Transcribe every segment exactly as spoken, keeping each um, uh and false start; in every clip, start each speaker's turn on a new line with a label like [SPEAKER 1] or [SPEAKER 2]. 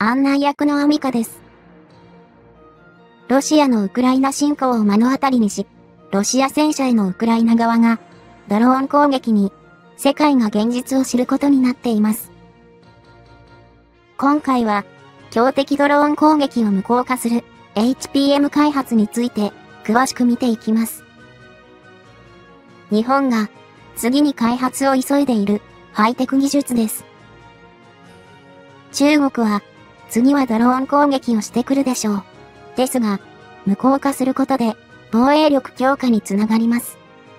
[SPEAKER 1] 案内役のアミカです。ロシアのウクライナ侵攻を目の当たりにし、ロシア戦車へのウクライナ側が、ドローン攻撃に、世界が現実を知ることになっています。今回は、標的ドローン攻撃を無効化する エイチピーエム 開発について、詳しく見ていきます。日本が、次に開発を急いでいる、ハイテク技術です。中国は、次はドローン攻撃をしてくるでしょう。ですが、無効化することで、防衛力強化につながります。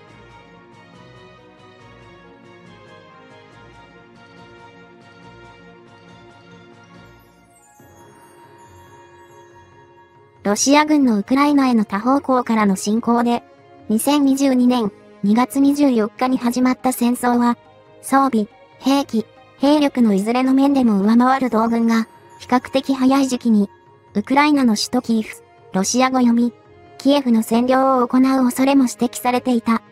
[SPEAKER 1] ロシア軍のウクライナへの多方向からの侵攻で、にせんにじゅうにねんにがつにじゅうよっかに始まった戦争は、装備、兵器、兵力のいずれの面でも上回る同軍が、比較的早い時期に、ウクライナの首都キーフ、ロシア語読み、キエフの占領を行う恐れも指摘されていた。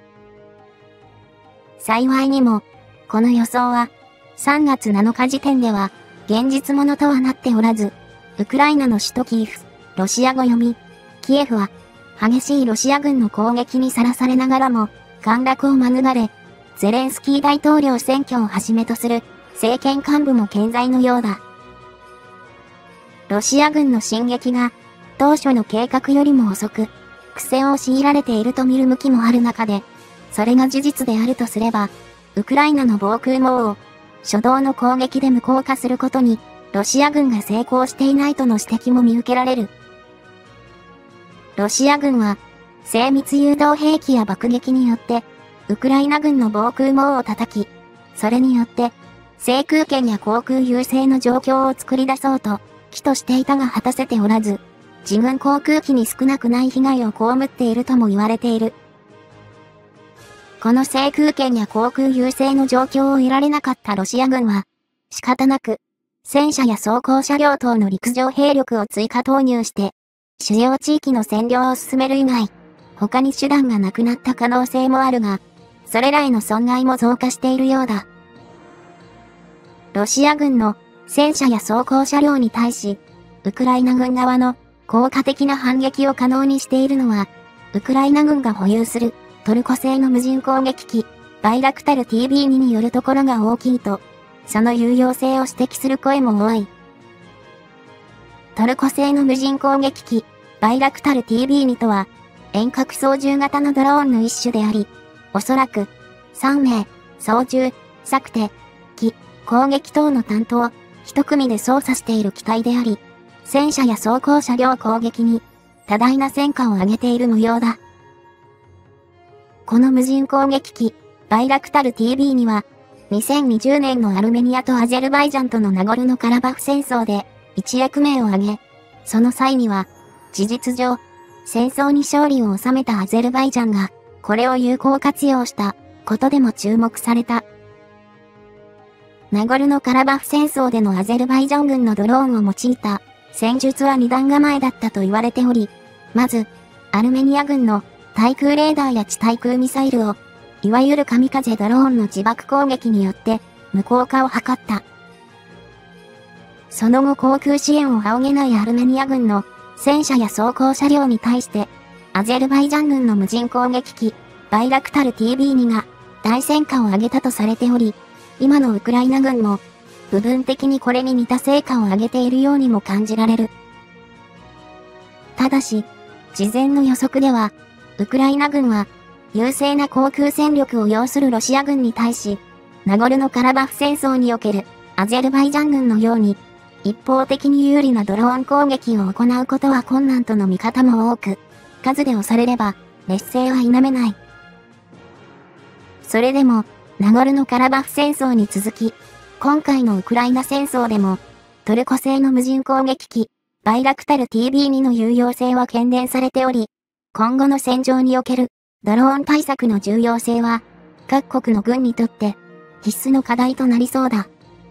[SPEAKER 1] 幸いにも、この予想は、さんがつなのか時点では、現実ものとはなっておらず、ウクライナの首都キーフ、ロシア語読み、キエフは、激しいロシア軍の攻撃にさらされながらも、陥落を免れ、ゼレンスキー大統領選挙をはじめとする、政権幹部も健在のようだ。ロシア軍の進撃が、当初の計画よりも遅く、苦戦を強いられていると見る向きもある中で、それが事実であるとすれば、ウクライナの防空網を、初動の攻撃で無効化することに、ロシア軍が成功していないとの指摘も見受けられる。ロシア軍は、精密誘導兵器や爆撃によって、ウクライナ軍の防空網を叩き、それによって、制空権や航空優勢の状況を作り出そうと、企図していたが果たせておらず、自軍航空機に少なくない被害を被っているとも言われている。この制空権や航空優勢の状況を得られなかったロシア軍は、仕方なく、戦車や装甲車両等の陸上兵力を追加投入して、主要地域の占領を進める以外、他に手段がなくなった可能性もあるが、それらへの損害も増加しているようだ。ロシア軍の戦車や装甲車両に対し、ウクライナ軍側の効果的な反撃を可能にしているのは、ウクライナ軍が保有するトルコ製の無人攻撃機、バイラクタル ティービーツー によるところが大きいと、その有用性を指摘する声も多い。トルコ製の無人攻撃機、バイラクタル ティービーツー とは、遠隔操縦型のドローンの一種であり、おそらく、さんめい、操縦、策定、機、攻撃等の担当、一組で操作している機体であり、戦車や装甲車両攻撃に多大な戦果を上げている模様だ。この無人攻撃機、バイラクタル ティービーツー には、にせんにじゅうねんのアルメニアとアゼルバイジャンとのナゴルノカラバフ戦争で一役名を挙げ、その際には、事実上、戦争に勝利を収めたアゼルバイジャンが、これを有効活用したことでも注目された。ナゴルノカラバフ戦争でのアゼルバイジャン軍のドローンを用いた戦術は二段構えだったと言われており、まず、アルメニア軍の対空レーダーや地対空ミサイルを、いわゆる神風ドローンの自爆攻撃によって無効化を図った。その後航空支援を仰げないアルメニア軍の戦車や装甲車両に対して、アゼルバイジャン軍の無人攻撃機、バイラクタル ティービーツー が大戦果を上げたとされており、今のウクライナ軍も部分的にこれに似た成果を上げているようにも感じられる。ただし、事前の予測では、ウクライナ軍は優勢な航空戦力を要するロシア軍に対し、ナゴルノカラバフ戦争におけるアゼルバイジャン軍のように、一方的に有利なドローン攻撃を行うことは困難との見方も多く、数で押されれば劣勢は否めない。それでも、ナゴルノカラバフ戦争に続き、今回のウクライナ戦争でも、トルコ製の無人攻撃機、バイラクタル ティービーツー の有用性は懸念されており、今後の戦場におけるドローン対策の重要性は、各国の軍にとって必須の課題となりそうだ。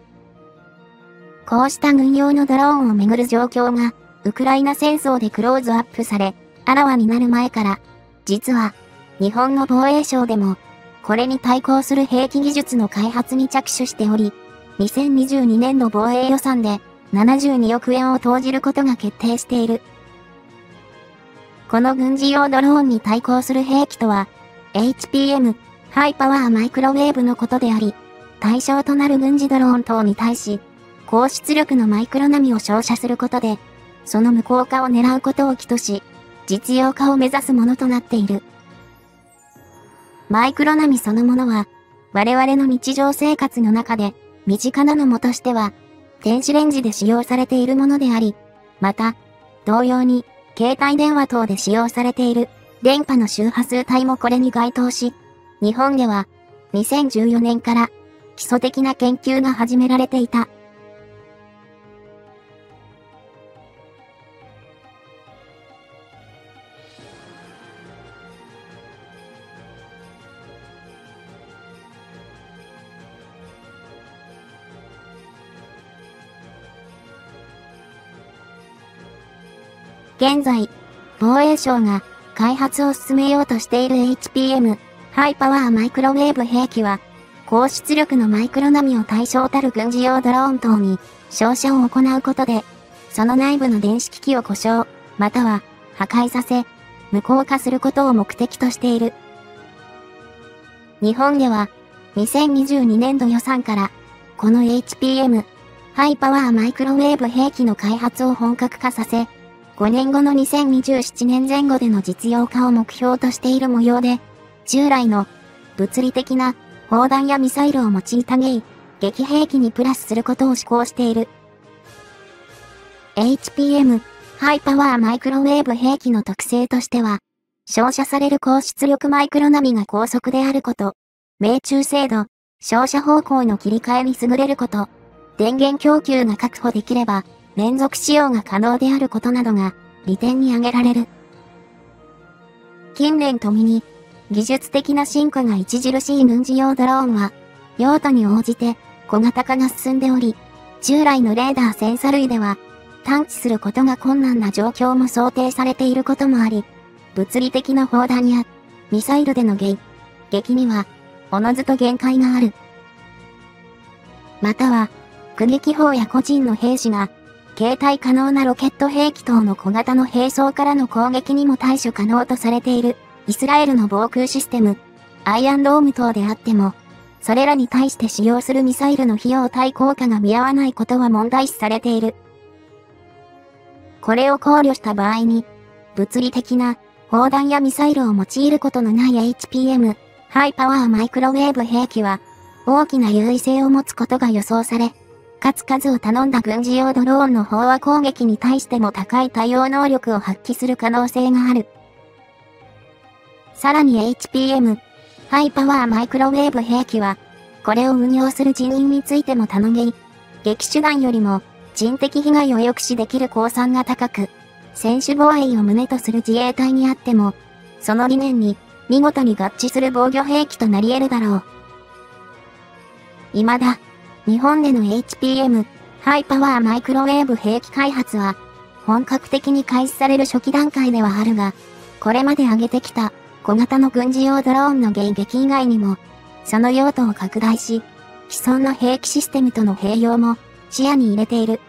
[SPEAKER 1] こうした軍用のドローンをめぐる状況が、ウクライナ戦争でクローズアップされ、あらわになる前から、実は、日本の防衛省でも、これに対抗する兵器技術の開発に着手しており、にせんにじゅうにねんの防衛予算で、 ななじゅうにおくえんを投じることが決定している。この軍事用ドローンに対抗する兵器とは、エイチピーエム、ハイパワーマイクロウェーブのことであり、対象となる軍事ドローン等に対し、高出力のマイクロ波を照射することで、その無効化を狙うことを企図し、実用化を目指すものとなっている。マイクロ波そのものは、我々の日常生活の中で、身近なのもとしては、電子レンジで使用されているものであり、また、同様に、携帯電話等で使用されている、電波の周波数帯もこれに該当し、日本では、にせんじゅうよねんから、基礎的な研究が始められていた。現在、防衛省が開発を進めようとしている エイチピーエム、ハイパワーマイクロウェーブ兵器は、高出力のマイクロ波を対象たる軍事用ドローン等に照射を行うことで、その内部の電子機器を故障、または破壊させ、無効化することを目的としている。日本では、にせんにじゅうにねんど予算から、この エイチピーエム、ハイパワーマイクロウェーブ兵器の開発を本格化させ、ごねんごのにせんにじゅうななねんぜん後での実用化を目標としている模様で、従来の物理的な砲弾やミサイルを用いたゲイ、撃兵器にプラスすることを施行している。エイチピーエム、ハイパワーマイクロウェーブ兵器の特性としては、照射される高出力マイクロ波が高速であること、命中精度、照射方向の切り替えに優れること、電源供給が確保できれば、連続使用が可能であることなどが利点に挙げられる。近年とみに技術的な進化が著しい軍事用ドローンは用途に応じて小型化が進んでおり、従来のレーダーセンサ類では探知することが困難な状況も想定されていることもあり、物理的な砲弾やミサイルでの迎撃にはおのずと限界がある。または区撃砲や個人の兵士が携帯可能なロケット兵器等の小型の兵装からの攻撃にも対処可能とされているイスラエルの防空システム、アイアンドーム等であっても、それらに対して使用するミサイルの費用対効果が見合わないことは問題視されている。これを考慮した場合に、物理的な砲弾やミサイルを用いることのない エイチピーエム、ハイパワーマイクロウェーブ兵器は、大きな優位性を持つことが予想され、かつ数を頼んだ軍事用ドローンの飽和攻撃に対しても高い対応能力を発揮する可能性がある。さらに エイチピーエム、ハイパワーマイクロウェーブ兵器は、これを運用する人員についても頼げ、撃手弾よりも人的被害を抑止できる公算が高く、専守防衛を旨とする自衛隊にあっても、その理念に見事に合致する防御兵器となり得るだろう。未だ、日本での エイチピーエム、ハイパワーマイクロウェーブ兵器開発は、本格的に開始される初期段階ではあるが、これまで挙げてきた小型の軍事用ドローンの迎撃以外にも、その用途を拡大し、既存の兵器システムとの併用も視野に入れている。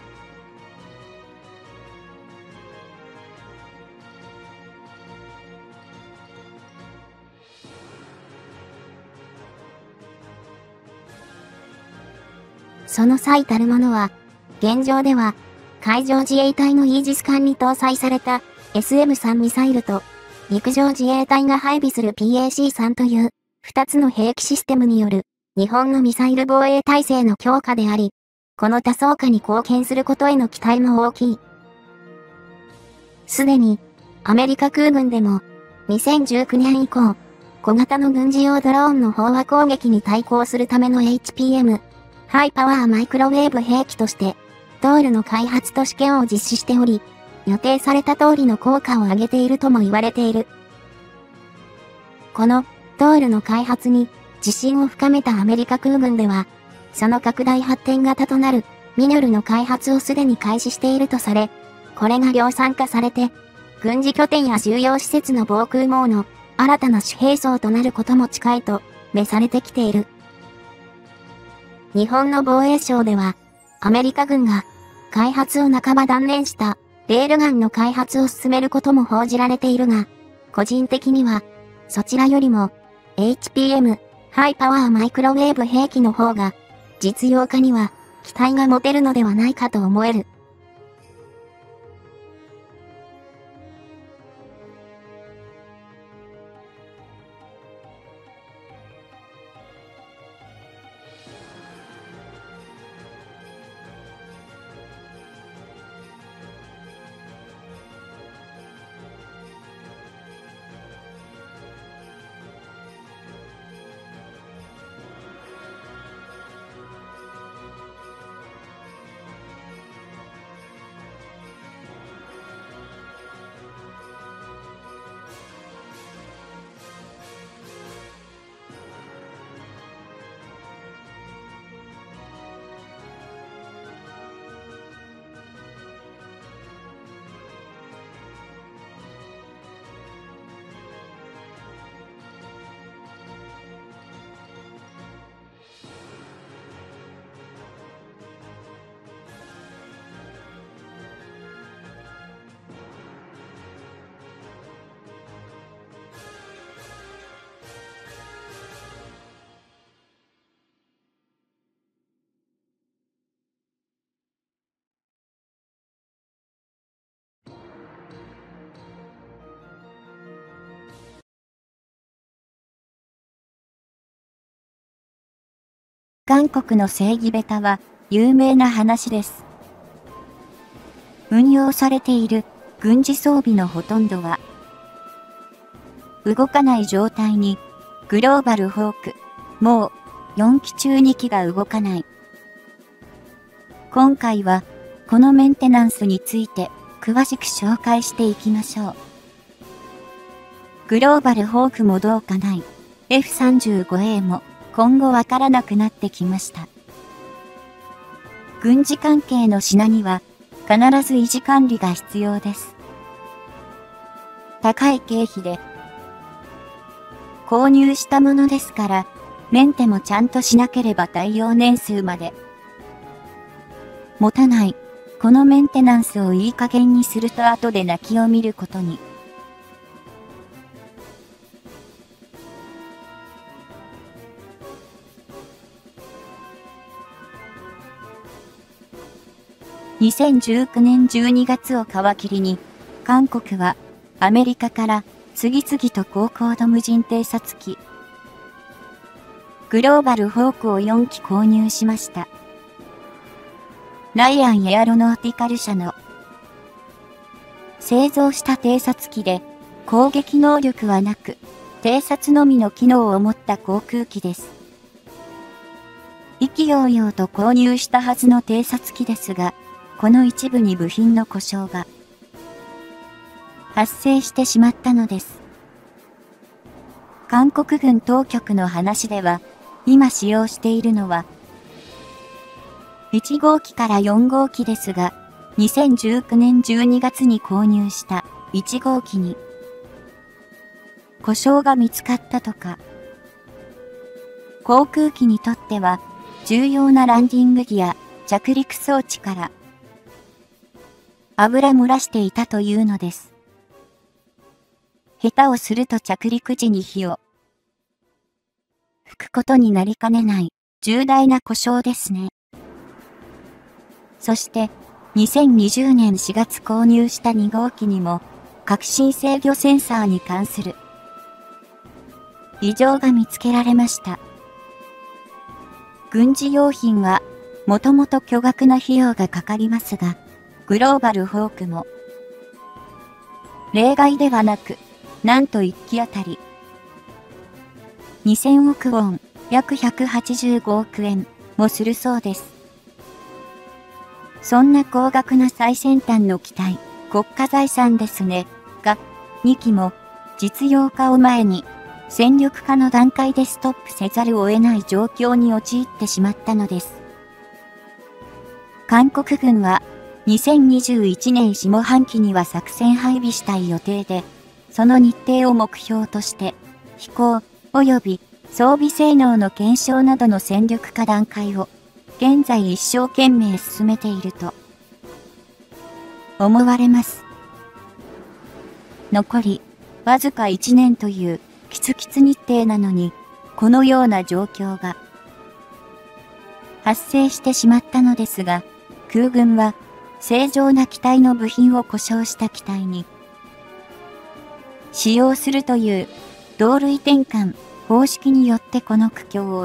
[SPEAKER 1] その最たるものは、現状では、海上自衛隊のイージス艦に搭載された エスエムスリー ミサイルと、陸上自衛隊が配備する ピーエーシースリー という、二つの兵器システムによる、日本のミサイル防衛体制の強化であり、この多層化に貢献することへの期待も大きい。すでに、アメリカ空軍でも、にせんじゅうきゅうねん以降、小型の軍事用ドローンの飽和攻撃に対抗するための エイチピーエム、ハイパワーマイクロウェーブ兵器として、ドールの開発と試験を実施しており、予定された通りの効果を上げているとも言われている。この、ドールの開発に、自信を深めたアメリカ空軍では、その拡大発展型となる、ミノルの開発をすでに開始しているとされ、これが量産化されて、軍事拠点や収容施設の防空網の新たな主兵装となることも近いと、召されてきている。日本の防衛省では、アメリカ軍が開発を半ば断念したレールガンの開発を進めることも報じられているが、個人的にはそちらよりも エイチピーエム ハイパワーマイクロウェーブ兵器の方が実用化には期待が持てるのではないかと思える。
[SPEAKER 2] 韓国の正義ベタは有名な話です。運用されている軍事装備のほとんどは動かない状態にグローバルホーク、もうよんき中にきが動かない。今回はこのメンテナンスについて詳しく紹介していきましょう。グローバルホークもどうかない エフさんじゅうごエー も今後わからなくなってきました。軍事関係の品には必ず維持管理が必要です。高い経費で購入したものですから、メンテもちゃんとしなければ耐用年数まで持たない。このメンテナンスをいい加減にすると後で泣きを見ることに。にせんじゅうきゅうねんじゅうにがつを皮切りに、韓国はアメリカから次々と高高度無人偵察機、グローバルホークをよんき購入しました。ライアンエアロノーティカル社の製造した偵察機で攻撃能力はなく、偵察のみの機能を持った航空機です。意気揚々と購入したはずの偵察機ですが、この一部に部品の故障が発生してしまったのです。韓国軍当局の話では、今使用しているのはいちごうきからよんごうきですが、にせんじゅうきゅうねんじゅうにがつに購入したいちごうきに故障が見つかったとか、航空機にとっては重要なランディングギア、着陸装置から油漏らしていたというのです。下手をすると着陸時に火を吹くことになりかねない重大な故障ですね。そしてにせんにじゅうねんしがつ購入したにごうきにも革新制御センサーに関する異常が見つけられました。軍事用品はもともと巨額な費用がかかりますが、グローバルホークも例外ではなく、なんといっきあたりにせんおくウォン、約ひゃくはちじゅうごおくえんもするそうです。そんな高額な最先端の機体、国家財産ですね、が、にきも実用化を前に戦力化の段階でストップせざるを得ない状況に陥ってしまったのです。韓国軍はにせんにじゅういちねん下半期には作戦配備したい予定で、その日程を目標として、飛行及び装備性能の検証などの戦力化段階を、現在一生懸命進めていると思われます。残り、わずかいちねんというキツキツ日程なのに、このような状況が発生してしまったのですが、空軍は正常な機体の部品を故障した機体に使用するという同類転換方式によってこの苦境を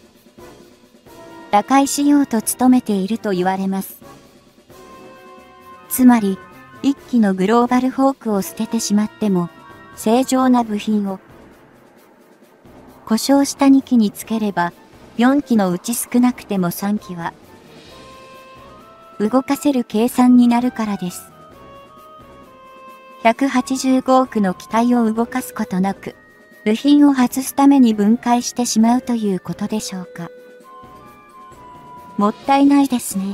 [SPEAKER 2] 打開しようと努めていると言われます。つまり、いっきのグローバルホークを捨ててしまっても、正常な部品を故障したにきにつければ、よんきのうち少なくてもさんきは動かせる計算になるからです。ひゃくはちじゅうごおくの機体を動かすことなく、部品を外すために分解してしまうということでしょうか。もったいないですね。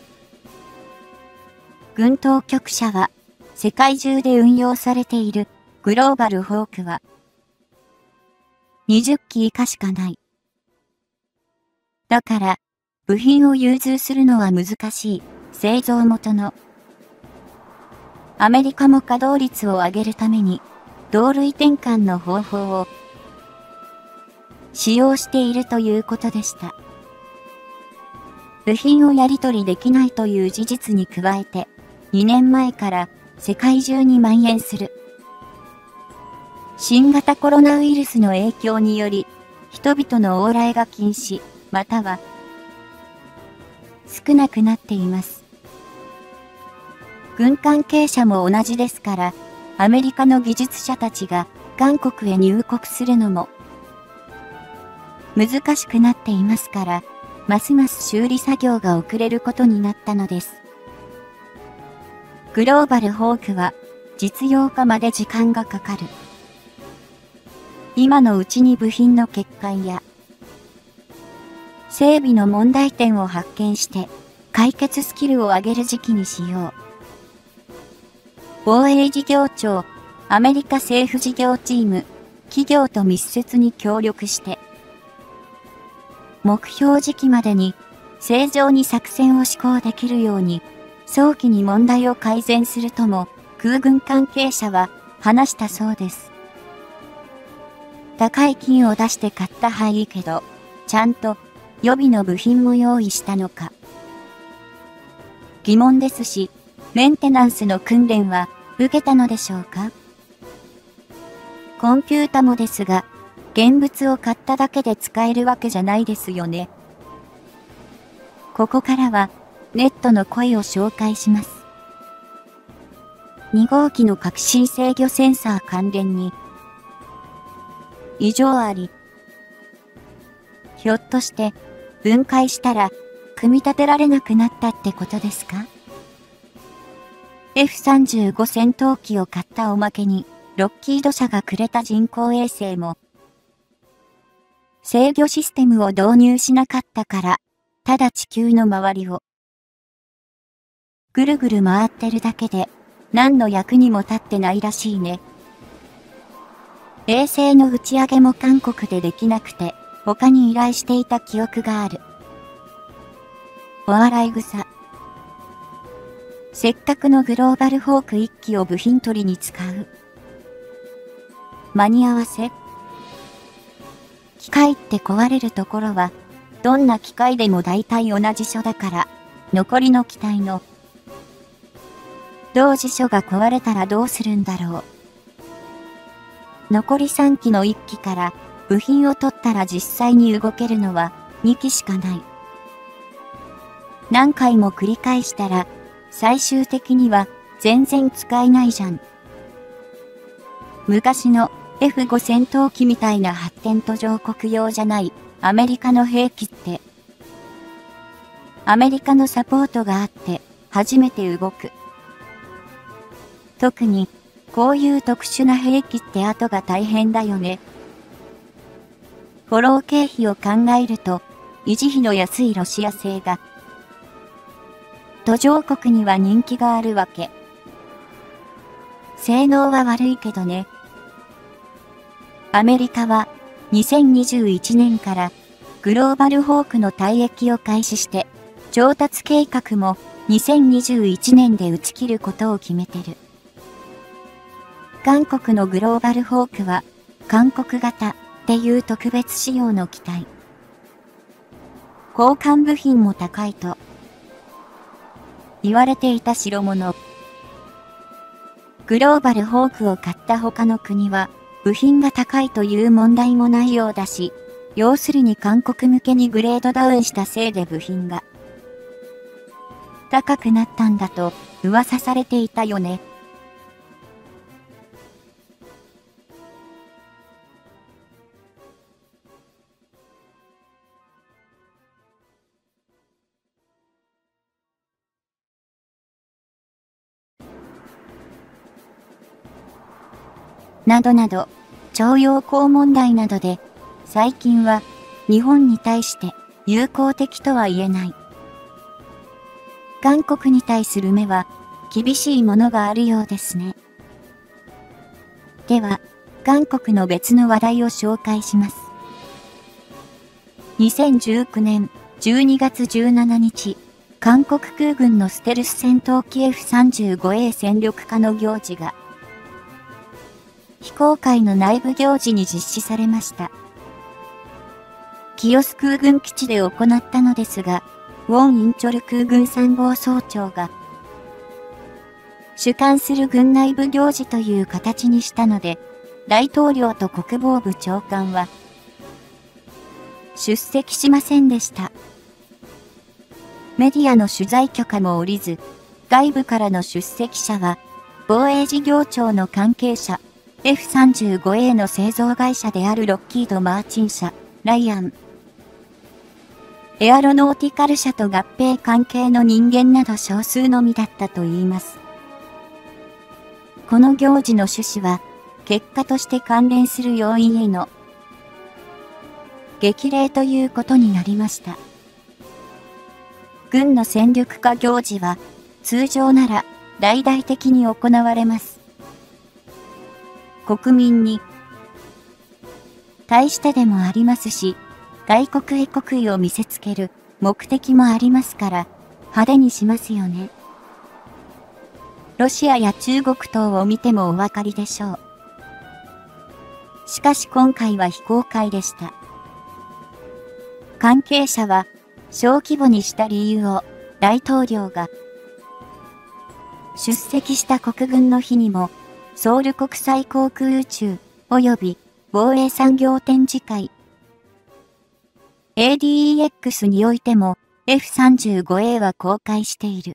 [SPEAKER 2] 軍当局者は、世界中で運用されているグローバルホークは、にじゅっき以下しかない。だから、部品を融通するのは難しい製造元のアメリカも稼働率を上げるために同類転換の方法を使用しているということでした。部品をやり取りできないという事実に加えて、にねんまえから世界中に蔓延する新型コロナウイルスの影響により、人々の往来が禁止、または少なくなっています。軍関係者も同じですから、アメリカの技術者たちが韓国へ入国するのも難しくなっていますから、ますます修理作業が遅れることになったのです。グローバルホークは実用化まで時間がかかる。今のうちに部品の欠陥や整備の問題点を発見して解決スキルを上げる時期にしよう。防衛事業庁、アメリカ政府事業チーム、企業と密接に協力して、目標時期までに正常に作戦を施行できるように、早期に問題を改善するとも空軍関係者は話したそうです。高い金を出して買ったはいいけど、ちゃんと予備の部品も用意したのか。疑問ですし、メンテナンスの訓練は受けたのでしょうか。コンピュータもですが、現物を買っただけで使えるわけじゃないですよね。ここからはネットの声を紹介します。にごうきの革新制御センサー関連に異常あり。ひょっとして分解したら組み立てられなくなったってことですか？ エフさんじゅうご 戦闘機を買ったおまけにロッキード社がくれた人工衛星も制御システムを導入しなかったから、ただ地球の周りをぐるぐる回ってるだけで何の役にも立ってないらしいね。衛星の打ち上げも韓国でできなくて他に依頼していた記憶がある。お笑い草。せっかくのグローバルホークいっきを部品取りに使う。間に合わせ。機械って壊れるところは、どんな機械でも大体同じ所だから、残りの機体の同時所が壊れたらどうするんだろう。残りさんきのいっきから部品を取ったら実際に動けるのはにきしかない。何回も繰り返したら、最終的には全然使えないじゃん。昔の エフご 戦闘機みたいな発展途上国用じゃないアメリカの兵器って、アメリカのサポートがあって初めて動く。特にこういう特殊な兵器って後が大変だよね。フォロー経費を考えると維持費の安いロシア製が途上国には人気があるわけ。性能は悪いけどね。アメリカはにせんにじゅういちねんからグローバルホークの退役を開始して調達計画もにせんにじゅういちねんで打ち切ることを決めてる。韓国のグローバルホークは、韓国型っていう特別仕様の機体。交換部品も高いと言われていた代物。グローバルホークを買った他の国は、部品が高いという問題もないようだし、要するに韓国向けにグレードダウンしたせいで部品が高くなったんだと噂されていたよね。などなど、徴用工問題などで、最近は日本に対して友好的とは言えない。韓国に対する目は厳しいものがあるようですね。では、韓国の別の話題を紹介します。にせんじゅうきゅうねんじゅうにがつじゅうしちにち、韓国空軍のステルス戦闘機 エフさんじゅうごエー 戦力化の行事が、非公開の内部行事に実施されました。清須空軍基地で行ったのですが、ウォン・インチョル空軍参謀総長が、主管する軍内部行事という形にしたので、大統領と国防部長官は、出席しませんでした。メディアの取材許可も下りず、外部からの出席者は、防衛事業庁の関係者、エフさんじゅうごエー の製造会社であるロッキード・マーチン社、ライアン、エアロノーティカル社と合併関係の人間など少数のみだったといいます。この行事の趣旨は、結果として関連する要員への激励ということになりました。軍の戦力化行事は、通常なら大々的に行われます。国民に対してでもありますし、外国へ国威を見せつける目的もありますから派手にしますよね。ロシアや中国等を見てもお分かりでしょう。しかし今回は非公開でした。関係者は小規模にした理由を大統領が出席した国軍の日にもソウル国際航空宇宙及び防衛産業展示会 エーディーイーエックス においても エフさんじゅうごエー は公開している。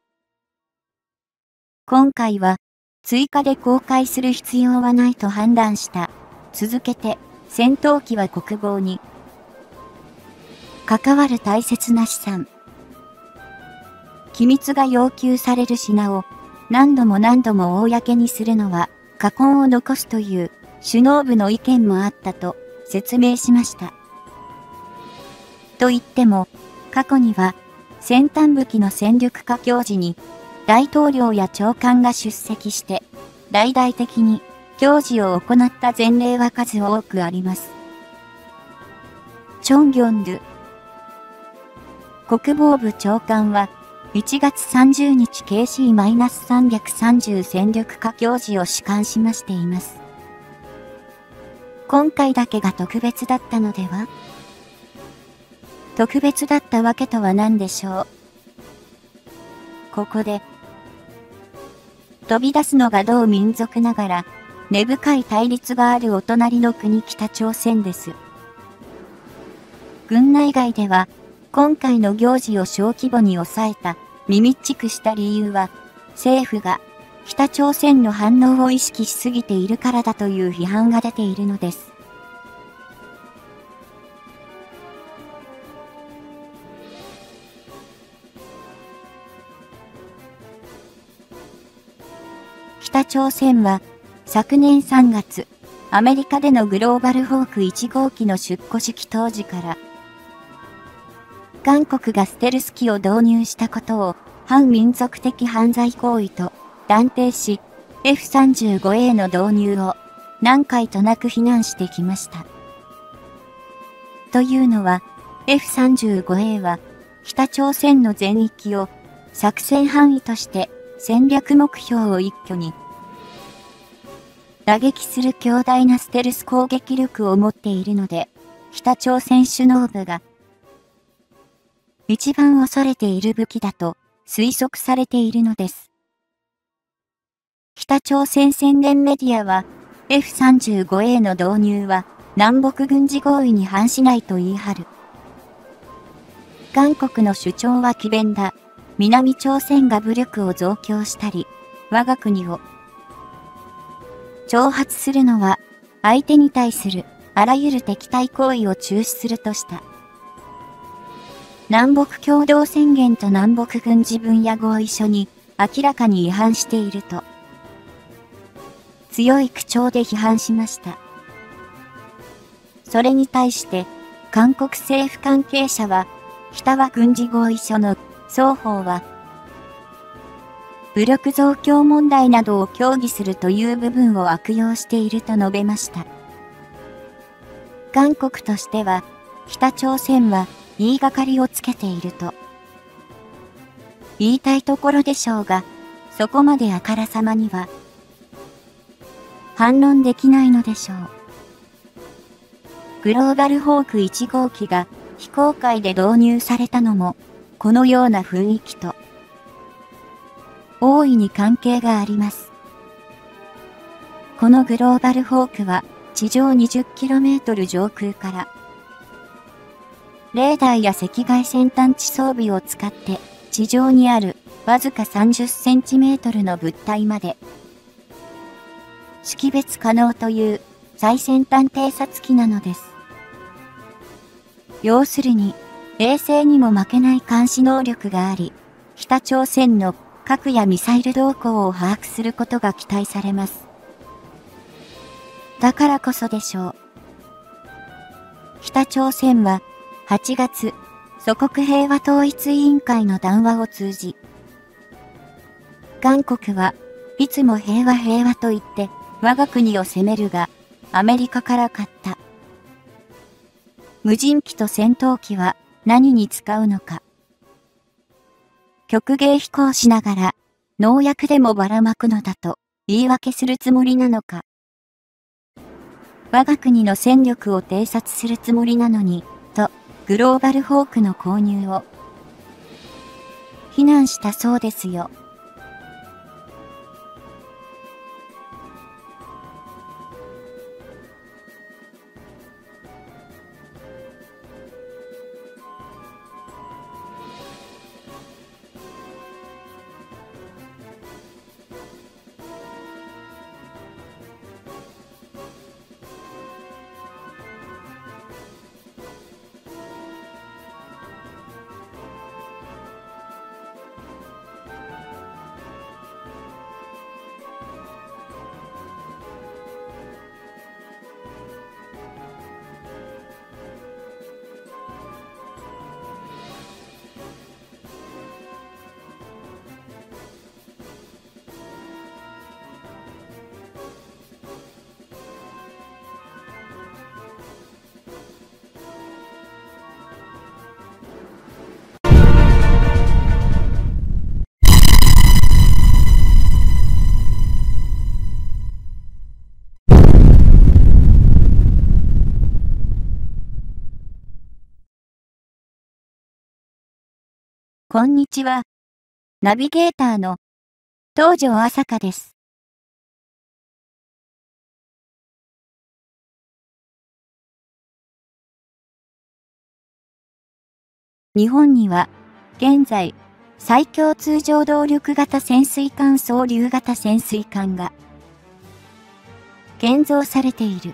[SPEAKER 2] 今回は追加で公開する必要はないと判断した。続けて戦闘機は国防に関わる大切な資産。機密が要求される品を何度も何度も公にするのは禍根を残すという首脳部の意見もあったと説明しました。と言っても、過去には先端武器の戦力化行事に大統領や長官が出席して大々的に行事を行った前例は数多くあります。チョンギョンル国防部長官はいちがつさんじゅうにち ケーシーさんびゃくさんじゅう 戦力化行事を主管しましています。今回だけが特別だったのでは？特別だったわけとは何でしょう。ここで飛び出すのが同民族ながら根深い対立があるお隣の国北朝鮮です。軍内外では今回の行事を小規模に抑えた、みみっちくした理由は、政府が北朝鮮の反応を意識しすぎているからだという批判が出ているのです。北朝鮮は昨年さんがつ、アメリカでのグローバルホークいちごうきの出庫式当時から、韓国がステルス機を導入したことを反民族的犯罪行為と断定し、エフさんじゅうごエー の導入を何回となく非難してきました。というのは、エフさんじゅうごエー は北朝鮮の全域を作戦範囲として戦略目標を一挙に打撃する強大なステルス攻撃力を持っているので、北朝鮮首脳部が一番恐れている武器だと推測されているのです。北朝鮮宣言メディアは エフさんじゅうごエー の導入は南北軍事合意に反しないと言い張る。韓国の主張は詭弁だ。南朝鮮が武力を増強したり、我が国を挑発するのは相手に対するあらゆる敵対行為を中止するとした。南北共同宣言と南北軍事分野合意書に明らかに違反していると強い口調で批判しました。それに対して韓国政府関係者は北は軍事合意書の双方は武力増強問題などを協議するという部分を悪用していると述べました。韓国としては北朝鮮は言いがかりをつけていると言いたいところでしょうが、そこまであからさまには反論できないのでしょう。グローバルホークいち号機が非公開で導入されたのもこのような雰囲気と大いに関係があります。このグローバルホークは地上 にじゅっキロメートル 上空からレーダーや赤外線探知装備を使って地上にあるわずかさんじゅっセンチメートルの物体まで識別可能という最先端偵察機なのです。要するに衛星にも負けない監視能力があり、北朝鮮の核やミサイル動向を把握することが期待されます。だからこそでしょう。北朝鮮ははちがつ、祖国平和統一委員会の談話を通じ、韓国はいつも平和平和と言って我が国を責めるが、アメリカから買った無人機と戦闘機は何に使うのか。曲芸飛行しながら農薬でもばらまくのだと言い訳するつもりなのか。我が国の戦力を偵察するつもりなのに、とグローバルホークの購入を非難したそうですよ。こんにちは。ナビゲーターの東條朝香です。日本には現在最強通常動力型潜水艦総流型潜水艦が建造されている。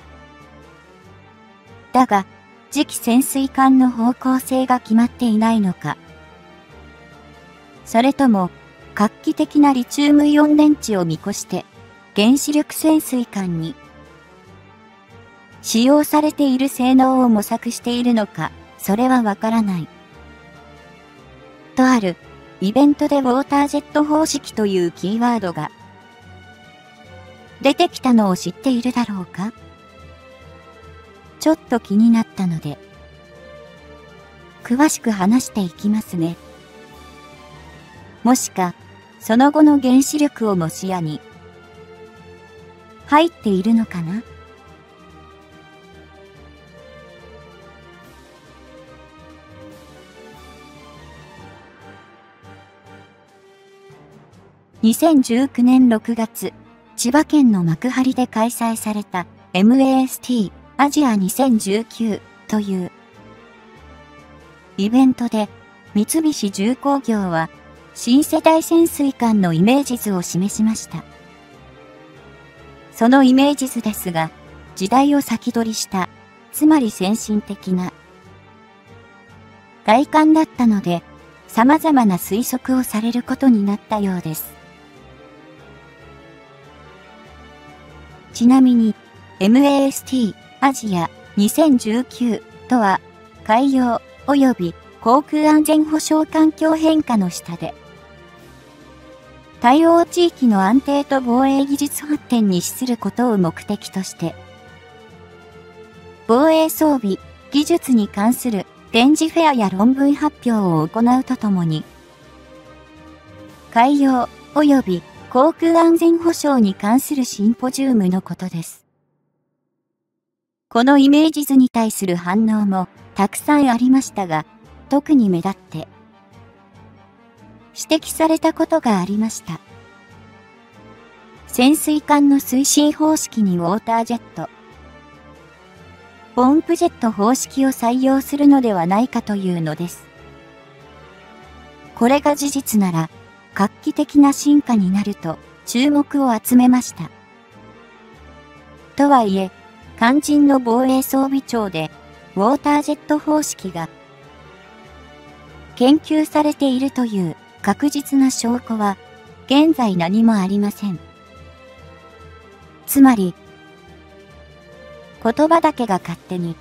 [SPEAKER 2] だが次期潜水艦の方向性が決まっていないのか。それとも画期的なリチウムイオン電池を見越して原子力潜水艦に使用されている性能を模索しているのか、それはわからない。とあるイベントでウォータージェット方式というキーワードが出てきたのを知っているだろうか？ちょっと気になったので詳しく話していきますね。 もしか、その後の原子力をも視野に入っているのかな。にせんじゅうきゅうねんろくがつ、千葉県の幕張で開催された エムエーエスティー アジアにせんじゅうきゅうというイベントで三菱重工業は新世代潜水艦のイメージ図を示しました。そのイメージ図ですが、時代を先取りした、つまり先進的な外観だったので、様々な推測をされることになったようです。ちなみに、エムエーエスティー アジアにせんじゅうきゅうとは、海洋及び航空安全保障環境変化の下で、対応地域の安定と防衛技術発展に資することを目的として、防衛装備、技術に関する展示フェアや論文発表を行うとともに、海洋及び航空安全保障に関するシンポジウムのことです。このイメージ図に対する反応もたくさんありましたが、特に目立って指摘されたことがありました。潜水艦の推進方式にウォータージェット、ポンプジェット方式を採用するのではないかというのです。これが事実なら、画期的な進化になると注目を集めました。とはいえ、肝心の防衛装備庁で、ウォータージェット方式が研究されているという確実な証拠は、現在何もありません。つまり、言葉だけが勝手に、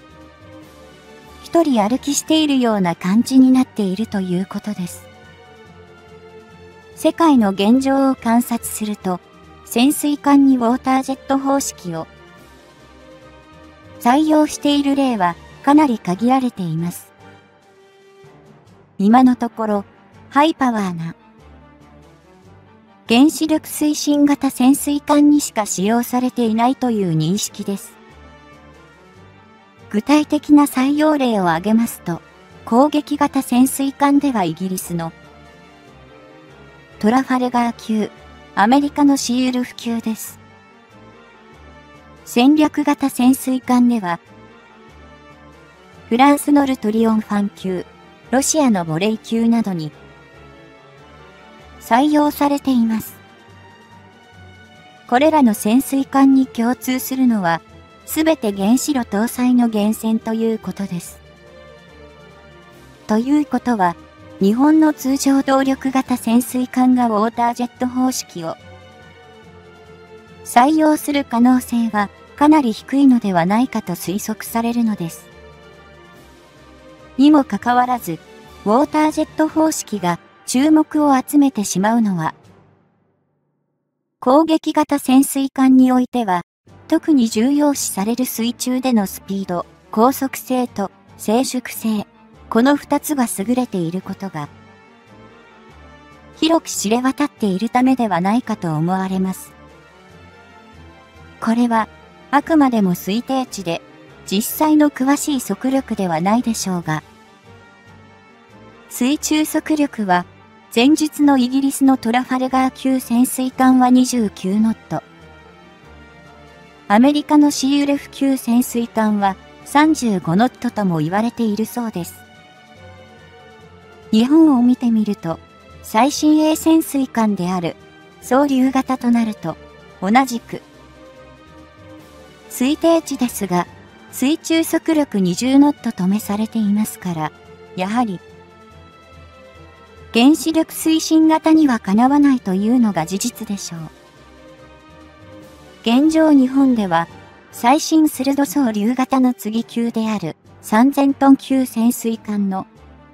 [SPEAKER 2] 一人歩きしているような感じになっているということです。世界の現状を観察すると、潜水艦にウォータージェット方式を採用している例はかなり限られています。今のところ、ハイパワーな原子力推進型潜水艦にしか使用されていないという認識です。具体的な採用例を挙げますと、攻撃型潜水艦ではイギリスのトラファルガー級、アメリカのシーウルフ級です。戦略型潜水艦では、フランスのルトリオンファン級、ロシアのボレイ級などに採用されています。これらの潜水艦に共通するのは、すべて原子炉搭載の源泉ということです。ということは、日本の通常動力型潜水艦がウォータージェット方式を採用する可能性はかなり低いのではないかと推測されるのです。にもかかわらず、ウォータージェット方式が注目を集めてしまうのは、攻撃型潜水艦においては、特に重要視される水中でのスピード、高速性と静粛性、この二つが優れていることが、広く知れ渡っているためではないかと思われます。これは、あくまでも推定値で、実際の詳しい速力ではないでしょうが、水中速力は、前述のイギリスのトラファルガー級潜水艦はにじゅうきゅうノット、アメリカのシーウルフ級潜水艦はさんじゅうごノットとも言われているそうです。日本を見てみると、最新鋭潜水艦である双竜型となると、同じく、推定値ですが、水中速力にじゅうノットとめされていますから、やはり、原子力推進型にはかなわないというのが事実でしょう。現状日本では、最新鋭双竜型の次級であるさんぜんトン級潜水艦の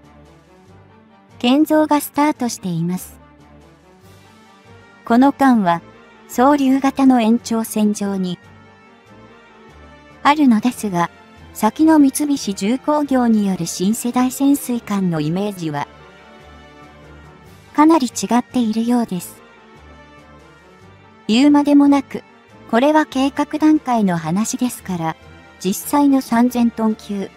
[SPEAKER 2] 建造がスタートしています。この艦は、双竜型の延長線上にあるのですが、先の三菱重工業による新世代潜水艦のイメージは、 かなり違っているようです。言うまでもなく、これは計画段階の話ですから、実際のさんぜんトン級。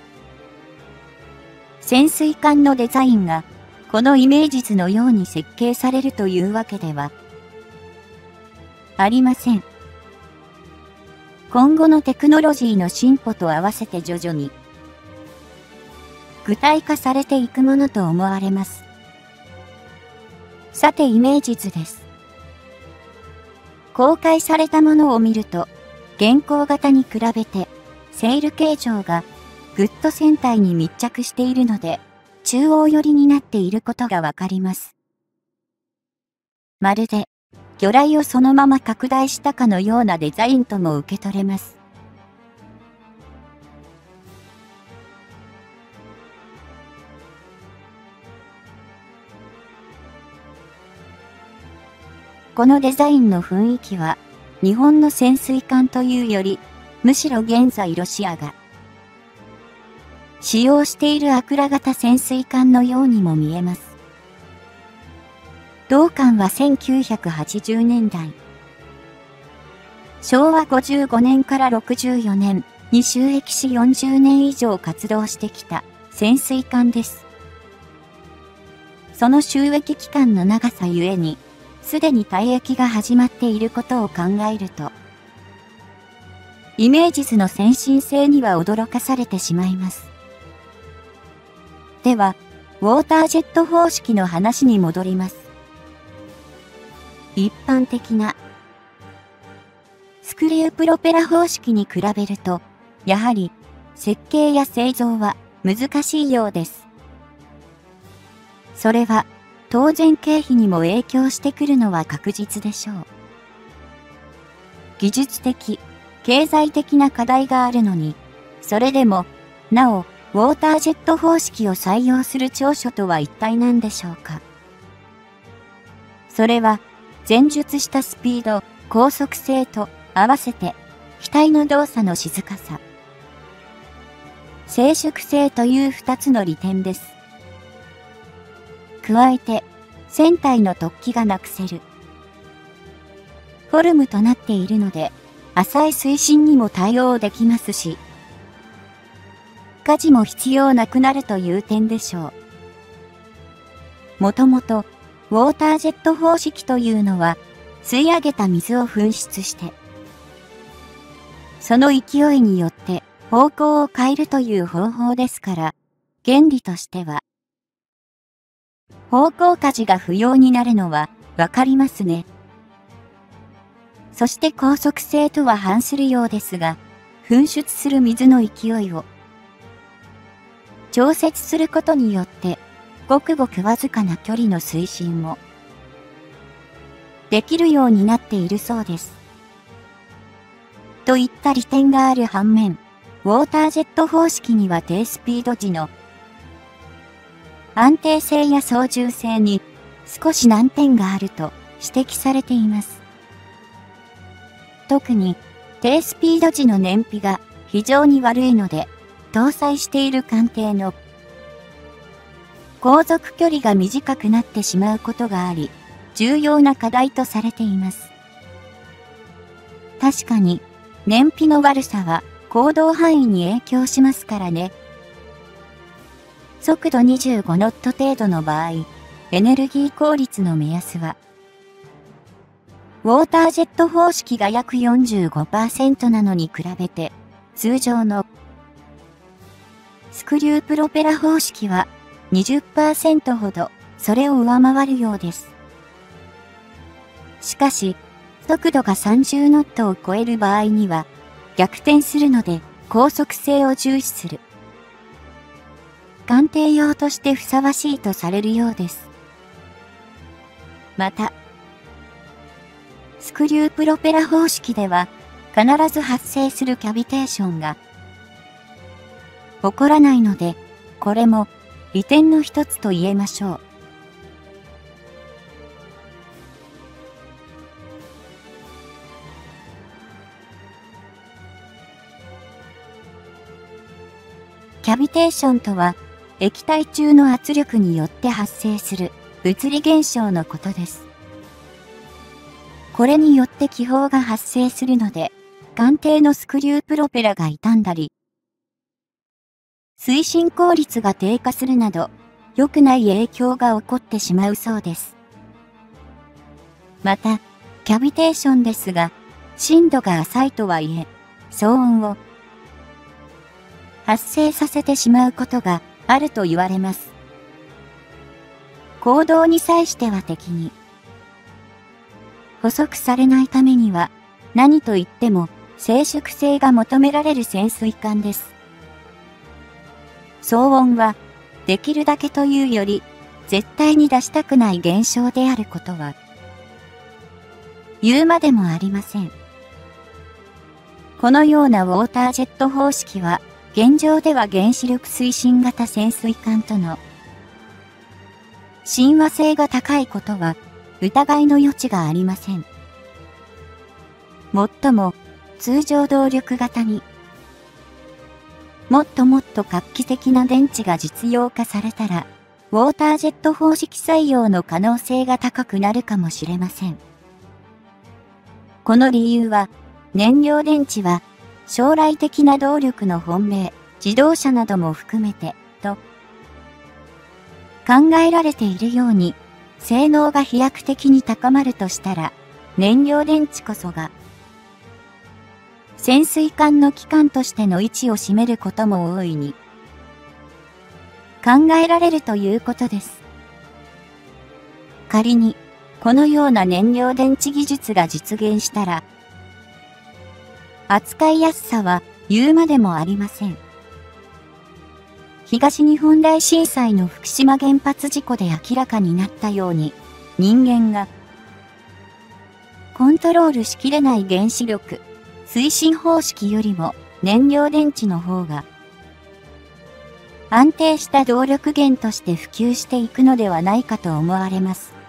[SPEAKER 2] 潜水艦のデザインが、このイメージ図のように設計されるというわけではありません。今後のテクノロジーの進歩と合わせて徐々に具体化されていくものと思われます。さてイメージ図です。公開されたものを見ると、現行型に比べて、セール形状がグッド船体に密着しているので、中央寄りになっていることがわかります。まるで、魚雷をそのまま拡大したかのようなデザインとも受け取れます。このデザインの雰囲気は、日本の潜水艦というより、むしろ現在ロシアが使用しているアクラ型潜水艦のようにも見えます。同艦はせんきゅうひゃくはちじゅうねんだい、しょうわごじゅうごねんからろくじゅうよねんに就役しよんじゅうねん以上活動してきた潜水艦です。その就役期間の長さゆえに、すでに退役が始まっていることを考えると、イメージ図の先進性には驚かされてしまいます。では、ウォータージェット方式の話に戻ります。一般的なスクリュープロペラ方式に比べると、やはり設計や製造は難しいようです。それは当然経費にも影響してくるのは確実でしょう。技術的、経済的な課題があるのに、それでもなおウォータージェット方式を採用する長所とは一体何でしょうか。それは前述したスピード、高速性と合わせて機体の動作の静かさ、静粛性という二つの利点です。加えて船体の突起がなくせるフォルムとなっているので、浅い水深にも対応できますし、舵も必要なくなるという点でしょう。もともとウォータージェット方式というのは、吸い上げた水を噴出して、その勢いによって方向を変えるという方法ですから、原理としては、方向舵が不要になるのはわかりますね。そして高速性とは反するようですが、噴出する水の勢いを調節することによって、ごくごくわずかな距離の推進もできるようになっているそうです。といった利点がある反面、ウォータージェット方式には低スピード時の安定性や操縦性に少し難点があると指摘されています。特に低スピード時の燃費が非常に悪いので、搭載している艦艇の航続距離が短くなってしまうことがあり、重要な課題とされています。確かに、燃費の悪さは行動範囲に影響しますからね。速度にじゅうごノット程度の場合、エネルギー効率の目安は、ウォータージェット方式が約 よんじゅうごパーセント なのに比べて、通常のスクリュープロペラ方式は にじゅっパーセント ほどそれを上回るようです。しかし、速度がさんじゅうノットを超える場合には逆転するので高速性を重視する艦艇用としてふさわしいとされるようです。また、スクリュープロペラ方式では必ず発生するキャビテーションが起こらないので、これも利点の一つと言えましょう。キャビテーションとは、液体中の圧力によって発生する物理現象のことです。これによって気泡が発生するので、艦艇のスクリュープロペラが傷んだり、推進効率が低下するなど、良くない影響が起こってしまうそうです。また、キャビテーションですが、深度が浅いとはいえ、騒音を発生させてしまうことがあると言われます。行動に際しては敵に捕捉されないためには、何と言っても静粛性が求められる潜水艦です。騒音は、できるだけというより、絶対に出したくない現象であることは、言うまでもありません。このようなウォータージェット方式は、現状では原子力推進型潜水艦との親和性が高いことは、疑いの余地がありません。もっとも、通常動力型に、もっともっと画期的な電池が実用化されたら、ウォータージェット方式採用の可能性が高くなるかもしれません。この理由は、燃料電池は、将来的な動力の本命、自動車なども含めて、と考えられているように、性能が飛躍的に高まるとしたら、燃料電池こそが、潜水艦の機関としての位置を占めることも大いに考えられるということです。仮に、このような燃料電池技術が実現したら、扱いやすさは言うまでもありません。東日本大震災の福島原発事故で明らかになったように、人間がコントロールしきれない原子力、推進方式よりも燃料電池の方が安定した動力源として普及していくのではないかと思われます。